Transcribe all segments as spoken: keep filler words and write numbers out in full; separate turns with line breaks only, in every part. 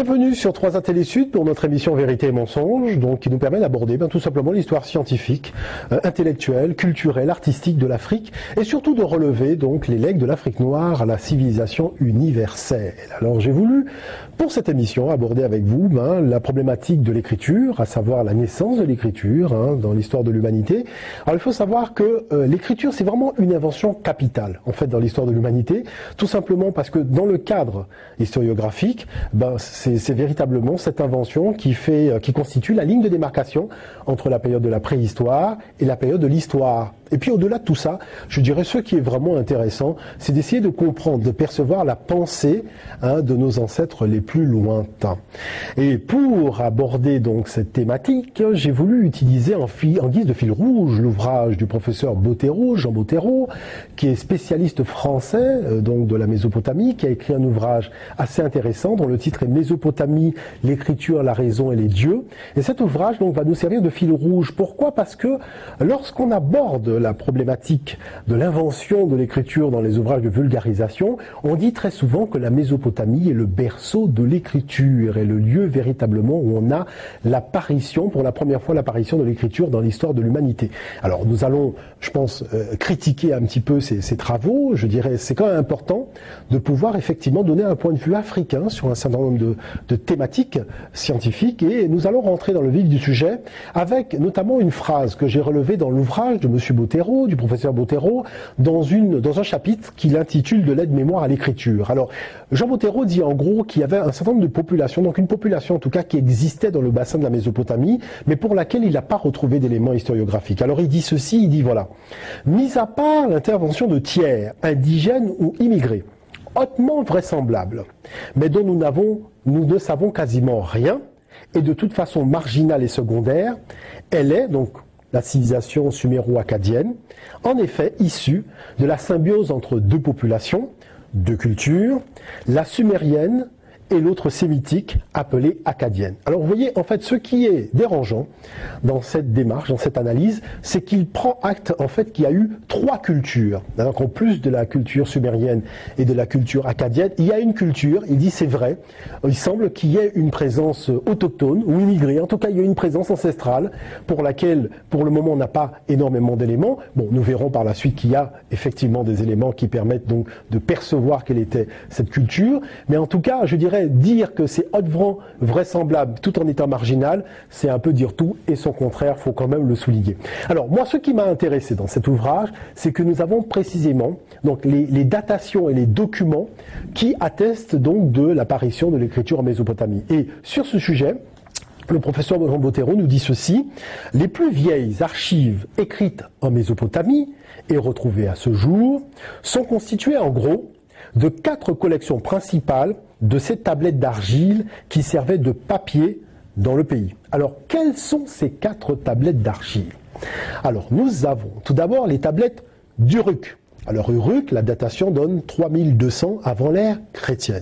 Bienvenue sur trois A Télé Sud pour notre émission Vérité et Mensonges, donc qui nous permet d'aborder ben, tout simplement l'histoire scientifique, euh, intellectuelle, culturelle, artistique de l'Afrique et surtout de relever donc les legs de l'Afrique noire à la civilisation universelle. Alors j'ai voulu pour cette émission aborder avec vous ben, la problématique de l'écriture, à savoir la naissance de l'écriture hein, dans l'histoire de l'humanité. Alors il faut savoir que euh, l'écriture c'est vraiment une invention capitale en fait dans l'histoire de l'humanité, tout simplement parce que dans le cadre historiographique, ben, c'est véritablement cette invention qui fait, qui constitue la ligne de démarcation entre la période de la préhistoire et la période de l'histoire. Et puis au-delà de tout ça, je dirais ce qui est vraiment intéressant, c'est d'essayer de comprendre, de percevoir la pensée hein, de nos ancêtres les plus lointains. Et pour aborder donc cette thématique, j'ai voulu utiliser en, fil, en guise de fil rouge l'ouvrage du professeur Bottero, Jean Bottero, qui est spécialiste français euh, donc de la Mésopotamie, qui a écrit un ouvrage assez intéressant dont le titre est Mésopotamie, l'écriture, la raison et les dieux. Et cet ouvrage donc va nous servir de fil rouge. Pourquoi? Parce que lorsqu'on aborde la problématique de l'invention de l'écriture dans les ouvrages de vulgarisation, on dit très souvent que la Mésopotamie est le berceau de l'écriture et le lieu véritablement où on a l'apparition, pour la première fois l'apparition de l'écriture dans l'histoire de l'humanité. Alors nous allons, je pense, euh, critiquer un petit peu ces, ces travaux. Je dirais c'est quand même important de pouvoir effectivement donner un point de vue africain sur un certain nombre de, de thématiques scientifiques et nous allons rentrer dans le vif du sujet avec notamment une phrase que j'ai relevée dans l'ouvrage de Monsieur Bottero, du professeur Bottero, dans, une, dans un chapitre qu'il intitule de l'aide-mémoire à l'écriture. Alors, Jean Bottero dit en gros qu'il y avait un certain nombre de populations, donc une population en tout cas qui existait dans le bassin de la Mésopotamie, mais pour laquelle il n'a pas retrouvé d'éléments historiographiques. Alors il dit ceci, il dit voilà, mis à part l'intervention de tiers, indigènes ou immigrés, hautement vraisemblable, mais dont nous, n'avons, nous ne savons quasiment rien, et de toute façon marginale et secondaire, elle est donc la civilisation suméro-acadienne, en effet issue de la symbiose entre deux populations, deux cultures, la sumérienne et l'autre sémitique appelée acadienne. Alors vous voyez, en fait, ce qui est dérangeant dans cette démarche, dans cette analyse, c'est qu'il prend acte, en fait, qu'il y a eu trois cultures. Donc en plus de la culture sumérienne et de la culture acadienne, il y a une culture, il dit c'est vrai, il semble qu'il y ait une présence autochtone ou immigrée, en tout cas il y a une présence ancestrale pour laquelle, pour le moment, on n'a pas énormément d'éléments. Bon, nous verrons par la suite qu'il y a effectivement des éléments qui permettent donc de percevoir quelle était cette culture, mais en tout cas, je dirais dire que c'est hautement vraisemblable tout en étant marginal, c'est un peu dire tout et son contraire, faut quand même le souligner. Alors moi, ce qui m'a intéressé dans cet ouvrage, c'est que nous avons précisément donc les, les datations et les documents qui attestent donc de l'apparition de l'écriture en Mésopotamie. Et sur ce sujet, le professeur Jean Bottero nous dit ceci, les plus vieilles archives écrites en Mésopotamie et retrouvées à ce jour sont constituées en gros de quatre collections principales de ces tablettes d'argile qui servaient de papier dans le pays. Alors, quelles sont ces quatre tablettes d'argile? Alors, nous avons tout d'abord les tablettes d'Uruk. Alors, Uruk, la datation donne trois mille deux cents avant l'ère chrétienne.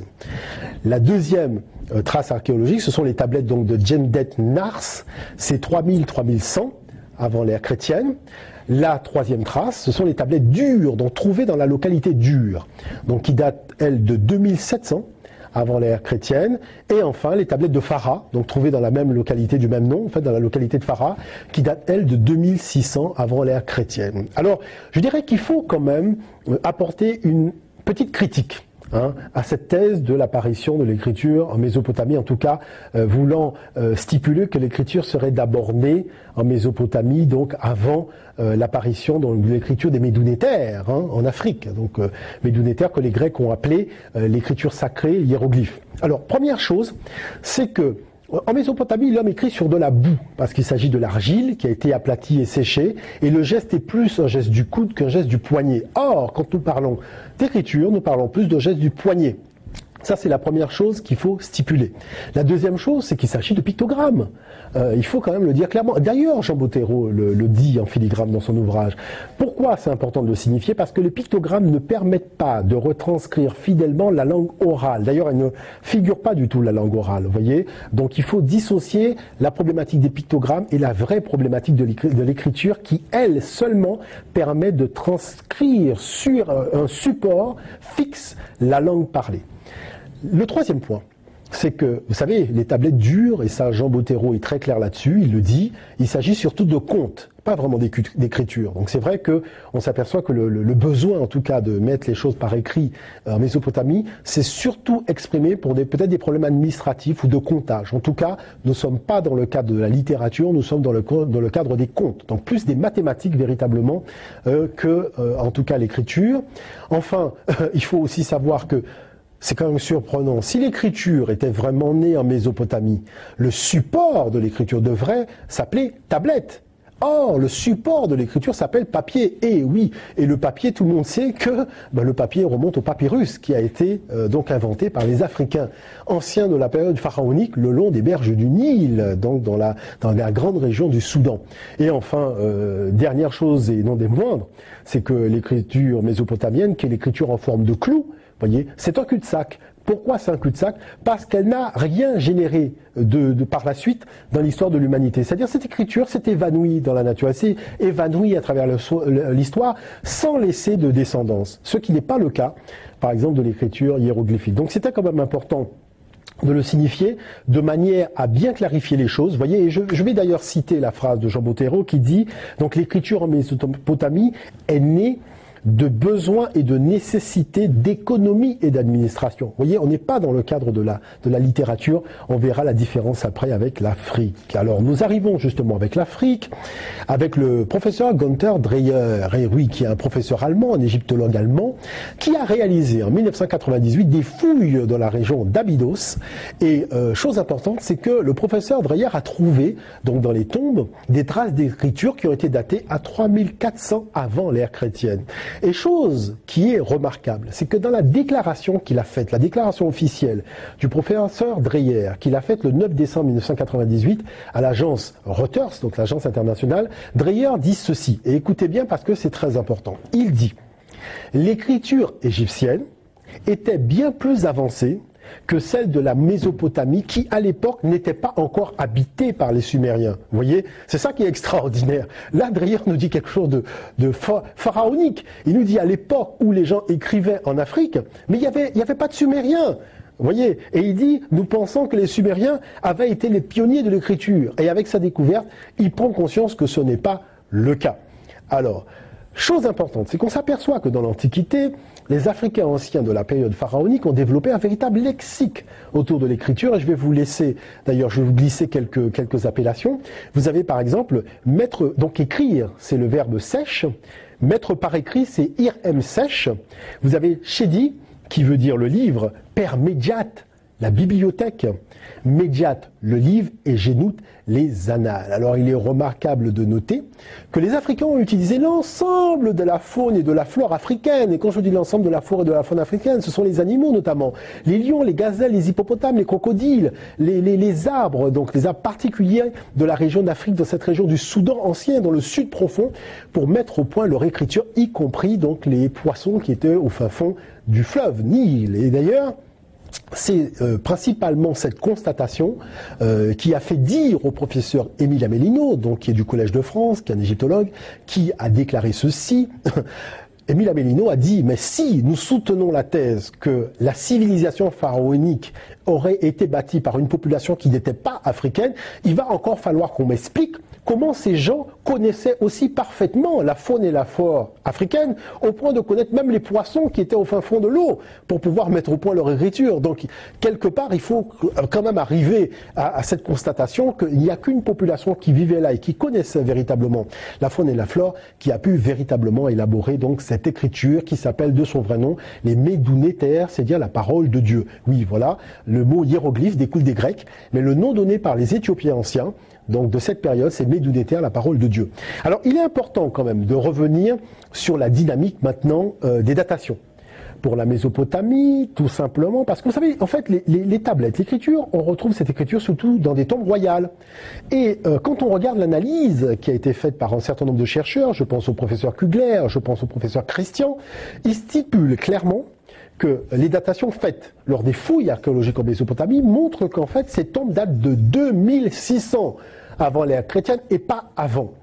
La deuxième euh, trace archéologique, ce sont les tablettes donc, de Djendet Nars, c'est trois mille à trois mille cent avant l'ère chrétienne. La troisième trace, ce sont les tablettes d'Ur, donc trouvées dans la localité d'Ur, donc qui datent, elles, de deux mille sept cents avant l'ère chrétienne. Et enfin, les tablettes de Farah, donc trouvées dans la même localité du même nom, en fait, dans la localité de Farah, qui datent, elles, de deux mille six cents avant l'ère chrétienne. Alors, je dirais qu'il faut quand même apporter une petite critique Hein, à cette thèse de l'apparition de l'écriture en Mésopotamie, en tout cas euh, voulant euh, stipuler que l'écriture serait d'abord née en Mésopotamie, donc avant euh, l'apparition de l'écriture des Médounétaires hein, en Afrique. Donc euh, Médounétaires que les Grecs ont appelé euh, l'écriture sacrée, hiéroglyphe. Alors première chose, c'est que en Mésopotamie, l'homme écrit sur de la boue, parce qu'il s'agit de l'argile qui a été aplatie et séchée, et le geste est plus un geste du coude qu'un geste du poignet. Or, quand nous parlons d'écriture, nous parlons plus de geste du poignet. Ça, c'est la première chose qu'il faut stipuler. La deuxième chose, c'est qu'il s'agit de pictogrammes. Euh, il faut quand même le dire clairement. D'ailleurs, Jean Bottero le, le dit en filigrane dans son ouvrage. Pourquoi c'est important de le signifier? Parce que les pictogrammes ne permettent pas de retranscrire fidèlement la langue orale. D'ailleurs, elles ne figurent pas du tout la langue orale, vous voyez. Donc, il faut dissocier la problématique des pictogrammes et la vraie problématique de l'écriture qui, elle, seulement permet de transcrire sur un support fixe la langue parlée. Le troisième point, c'est que, vous savez, les tablettes dures, et ça Jean Bottero est très clair là-dessus, il le dit, il s'agit surtout de contes, pas vraiment d'écriture. Donc c'est vrai qu'on s'aperçoit que le, le, le besoin, en tout cas, de mettre les choses par écrit en Mésopotamie, c'est surtout exprimé pour peut-être des problèmes administratifs ou de comptage. En tout cas, nous ne sommes pas dans le cadre de la littérature, nous sommes dans le, dans le cadre des contes. Donc plus des mathématiques véritablement euh, que, euh, en tout cas, l'écriture. Enfin, euh, il faut aussi savoir que c'est quand même surprenant. Si l'écriture était vraiment née en Mésopotamie, le support de l'écriture devrait s'appeler tablette. Or, le support de l'écriture s'appelle papier. Et oui, et le papier, tout le monde sait que ben, le papier remonte au papyrus, qui a été euh, donc inventé par les Africains anciens de la période pharaonique, le long des berges du Nil, donc dans la, dans la grande région du Soudan. Et enfin, euh, dernière chose et non des moindres, c'est que l'écriture mésopotamienne, qui est l'écriture en forme de clou, voyez, c'est un cul-de-sac. Pourquoi c'est un cul-de-sac? Parce qu'elle n'a rien généré de, de par la suite dans l'histoire de l'humanité. C'est-à-dire cette écriture s'est évanouie dans la nature, elle s'est évanouie à travers l'histoire sans laisser de descendance. Ce qui n'est pas le cas, par exemple, de l'écriture hiéroglyphique. Donc c'était quand même important de le signifier de manière à bien clarifier les choses. Vous voyez, et je, je vais d'ailleurs citer la phrase de Jean Bottero qui dit donc l'écriture en Mésopotamie est née de besoins et de nécessités d'économie et d'administration. Vous voyez, on n'est pas dans le cadre de la, de la littérature, on verra la différence après avec l'Afrique. Alors nous arrivons justement avec l'Afrique, avec le professeur Günther Dreyer, et oui, qui est un professeur allemand, un égyptologue allemand, qui a réalisé en mille neuf cent quatre-vingt-dix-huit des fouilles dans la région d'Abydos. Et euh, chose importante, c'est que le professeur Dreyer a trouvé, donc dans les tombes, des traces d'écriture qui ont été datées à trois mille quatre cents avant l'ère chrétienne. Et chose qui est remarquable, c'est que dans la déclaration qu'il a faite, la déclaration officielle du professeur Dreyer, qu'il a faite le neuf décembre mille neuf cent quatre-vingt-dix-huit à l'agence Reuters, donc l'agence internationale, Dreyer dit ceci, et écoutez bien parce que c'est très important. Il dit « L'écriture égyptienne était bien plus avancée que celle de la Mésopotamie qui, à l'époque, n'était pas encore habitée par les Sumériens. » Vous voyez, c'est ça qui est extraordinaire. Là, Dreyer nous dit quelque chose de, de pharaonique. Il nous dit à l'époque où les gens écrivaient en Afrique, mais il n'y avait, il y avait pas de Sumériens. Vous voyez, et il dit, nous pensons que les Sumériens avaient été les pionniers de l'écriture. Et avec sa découverte, il prend conscience que ce n'est pas le cas. Alors, chose importante, c'est qu'on s'aperçoit que dans l'Antiquité, les Africains anciens de la période pharaonique ont développé un véritable lexique autour de l'écriture. Et je vais vous laisser, d'ailleurs, je vais vous glisser quelques, quelques appellations. Vous avez par exemple, mettre, donc écrire, c'est le verbe sèche. Mettre par écrit, c'est irem sèche. Vous avez shedi, qui veut dire le livre, per mediat, la bibliothèque, médiat, le livre, et génoute, les annales. Alors il est remarquable de noter que les Africains ont utilisé l'ensemble de la faune et de la flore africaine. Et quand je dis l'ensemble de la flore et de la faune africaine, ce sont les animaux notamment. Les lions, les gazelles, les hippopotames, les crocodiles, les, les, les arbres, donc les arbres particuliers de la région d'Afrique, de cette région du Soudan ancien, dans le sud profond, pour mettre au point leur écriture, y compris donc les poissons qui étaient au fin fond du fleuve Nil. Et d'ailleurs, c'est euh, principalement cette constatation euh, qui a fait dire au professeur Émile Amélino, donc qui est du Collège de France, qui est un égyptologue, qui a déclaré ceci. Émile Amélino a dit, mais si nous soutenons la thèse que la civilisation pharaonique aurait été bâtie par une population qui n'était pas africaine, il va encore falloir qu'on m'explique comment ces gens connaissaient aussi parfaitement la faune et la flore africaine, au point de connaître même les poissons qui étaient au fin fond de l'eau, pour pouvoir mettre au point leur écriture. Donc, quelque part, il faut quand même arriver à, à cette constatation qu'il n'y a qu'une population qui vivait là et qui connaissait véritablement la faune et la flore, qui a pu véritablement élaborer donc cette écriture qui s'appelle de son vrai nom les Médounétères, c'est-à-dire la parole de Dieu. Oui, voilà, le mot hiéroglyphe découle des Grecs, mais le nom donné par les Éthiopiens anciens, donc de cette période, c'est Médounéter, la parole de Dieu. Alors il est important quand même de revenir sur la dynamique maintenant euh, des datations. Pour la Mésopotamie, tout simplement, parce que vous savez, en fait, les, les, les tablettes, l'écriture, on retrouve cette écriture surtout dans des tombes royales. Et euh, quand on regarde l'analyse qui a été faite par un certain nombre de chercheurs, je pense au professeur Kugler, je pense au professeur Christian, ils stipulent clairement que les datations faites lors des fouilles archéologiques en Mésopotamie montrent qu'en fait ces tombes datent de deux mille six cents avant l'ère chrétienne et pas avant.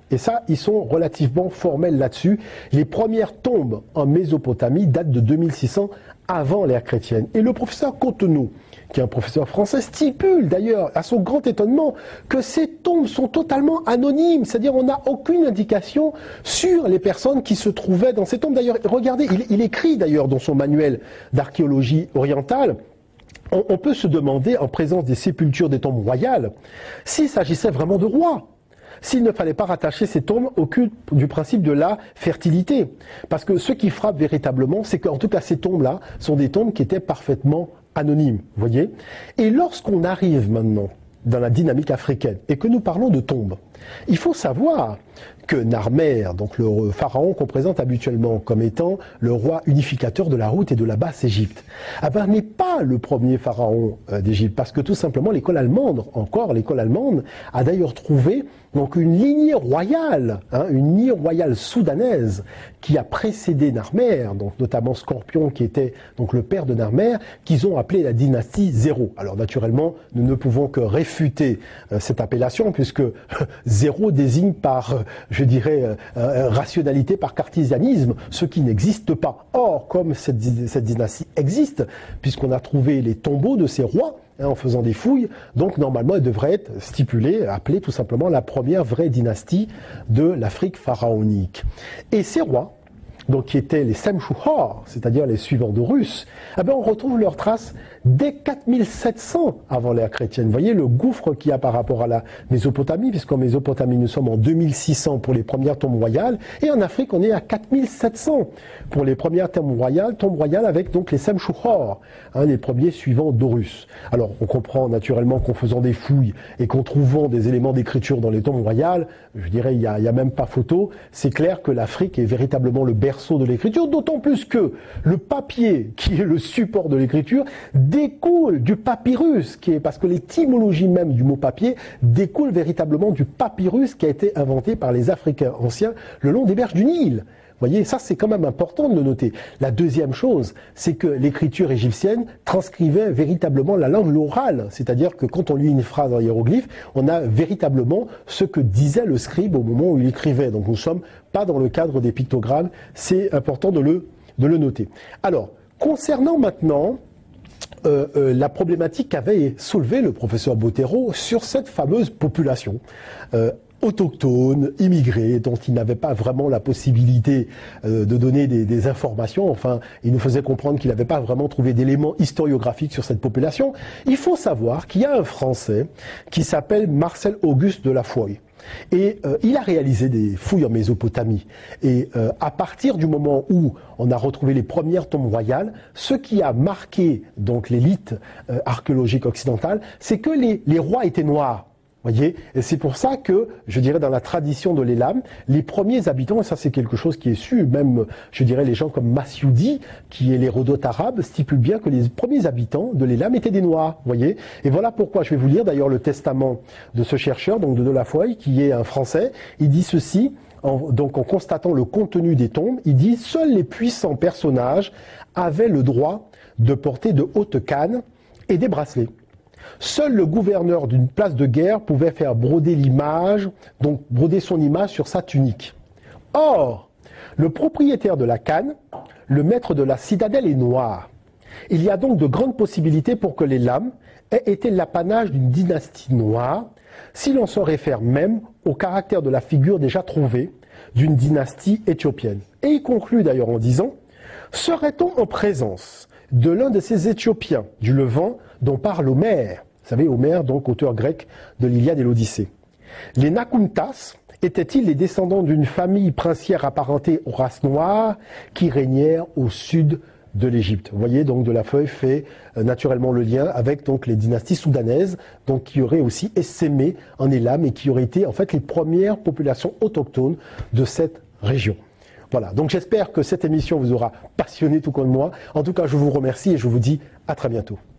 Et ça, ils sont relativement formels là-dessus. Les premières tombes en Mésopotamie datent de deux mille six cents avant l'ère chrétienne. Et le professeur Coteneau, qui est un professeur français, stipule d'ailleurs, à son grand étonnement, que ces tombes sont totalement anonymes. C'est-à-dire on n'a aucune indication sur les personnes qui se trouvaient dans ces tombes. D'ailleurs, regardez, il, il écrit d'ailleurs dans son manuel d'archéologie orientale, on, on peut se demander, en présence des sépultures des tombes royales, s'il s'agissait vraiment de rois. S'il ne fallait pas rattacher ces tombes au culte du principe de la fertilité. Parce que ce qui frappe véritablement, c'est qu'en tout cas ces tombes-là sont des tombes qui étaient parfaitement anonymes, vous voyez. Et lorsqu'on arrive maintenant dans la dynamique africaine et que nous parlons de tombes, il faut savoir que Narmer, donc le pharaon qu'on présente habituellement comme étant le roi unificateur de la route et de la Basse-Égypte, eh ben, n'est pas le premier pharaon d'Égypte, parce que tout simplement l'école allemande, encore l'école allemande, a d'ailleurs trouvé donc une lignée royale, hein, une lignée royale soudanaise qui a précédé Narmer, donc notamment Scorpion qui était donc le père de Narmer, qu'ils ont appelé la dynastie zéro. Alors naturellement, nous ne pouvons que réfuter euh, cette appellation puisque zéro désigne par, euh, je dirais, euh, euh, rationalité, par cartésianisme, ce qui n'existe pas. Or, comme cette, cette dynastie existe, puisqu'on a trouvé les tombeaux de ces rois, en faisant des fouilles, donc normalement elle devrait être stipulée, appelée tout simplement la première vraie dynastie de l'Afrique pharaonique. Et ces rois, donc qui étaient les Semshuhor, c'est-à-dire les suivants d'Horus, eh ben on retrouve leurs traces dès quatre mille sept cents avant l'ère chrétienne. Vous voyez le gouffre qu'il y a par rapport à la Mésopotamie, puisqu'en Mésopotamie nous sommes en deux mille six cents pour les premières tombes royales, et en Afrique on est à quatre mille sept cents pour les premières tombes royales, tombes royales avec donc les Semshuhor, hein, les premiers suivants d'Horus. Alors on comprend naturellement qu'en faisant des fouilles et qu'en trouvant des éléments d'écriture dans les tombes royales, je dirais il n'y a, il y a même pas photo, c'est clair que l'Afrique est véritablement le berceau de l'écriture, d'autant plus que le papier qui est le support de l'écriture découle du papyrus, qui est, parce que l'étymologie même du mot papier découle véritablement du papyrus qui a été inventé par les Africains anciens le long des berges du Nil. Vous voyez, ça c'est quand même important de le noter. La deuxième chose, c'est que l'écriture égyptienne transcrivait véritablement la langue orale, c'est-à-dire que quand on lit une phrase en hiéroglyphe, on a véritablement ce que disait le scribe au moment où il écrivait. Donc nous ne sommes pas dans le cadre des pictogrammes, c'est important de le, de le noter. Alors, concernant maintenant Euh, euh, la problématique qu'avait soulevée le professeur Bottero sur cette fameuse population euh, autochtone, immigrée, dont il n'avait pas vraiment la possibilité euh, de donner des, des informations. Enfin, il nous faisait comprendre qu'il n'avait pas vraiment trouvé d'éléments historiographiques sur cette population. Il faut savoir qu'il y a un Français qui s'appelle Marcel Auguste de la Foye. Et euh, il a réalisé des fouilles en Mésopotamie. Et euh, à partir du moment où on a retrouvé les premières tombes royales, ce qui a marqué donc l'élite euh, archéologique occidentale, c'est que les, les rois étaient noirs. Voyez, et c'est pour ça que, je dirais, dans la tradition de l'Élam, les premiers habitants, et ça c'est quelque chose qui est su, même, je dirais, les gens comme Massioudi, qui est l'Hérodote arabe, stipule bien que les premiers habitants de l'Élam étaient des Noirs, voyez. Et voilà pourquoi, je vais vous lire d'ailleurs le testament de ce chercheur, donc de De la Foye, qui est un Français. Il dit ceci, en, donc en constatant le contenu des tombes, il dit « Seuls les puissants personnages avaient le droit de porter de hautes cannes et des bracelets. Seul le gouverneur d'une place de guerre pouvait faire broder l'image, donc broder son image sur sa tunique. Or, le propriétaire de la canne, le maître de la citadelle est noir. Il y a donc de grandes possibilités pour que les lames aient été l'apanage d'une dynastie noire, si l'on se réfère même au caractère de la figure déjà trouvée d'une dynastie éthiopienne. » Et il conclut d'ailleurs en disant « Serait-on en présence de l'un de ces Éthiopiens du Levant dont parle Homère ?» Vous savez, Homère, donc auteur grec de l'Iliade et l'Odyssée. Les Nakuntas étaient-ils les descendants d'une famille princière apparentée aux races noires qui régnèrent au sud de l'Égypte? Vous voyez, donc De la Foye fait euh, naturellement le lien avec donc les dynasties soudanaises, donc qui auraient aussi essaimé en Élam et qui auraient été en fait les premières populations autochtones de cette région. Voilà, donc j'espère que cette émission vous aura passionné tout comme moi. En tout cas, je vous remercie et je vous dis à très bientôt.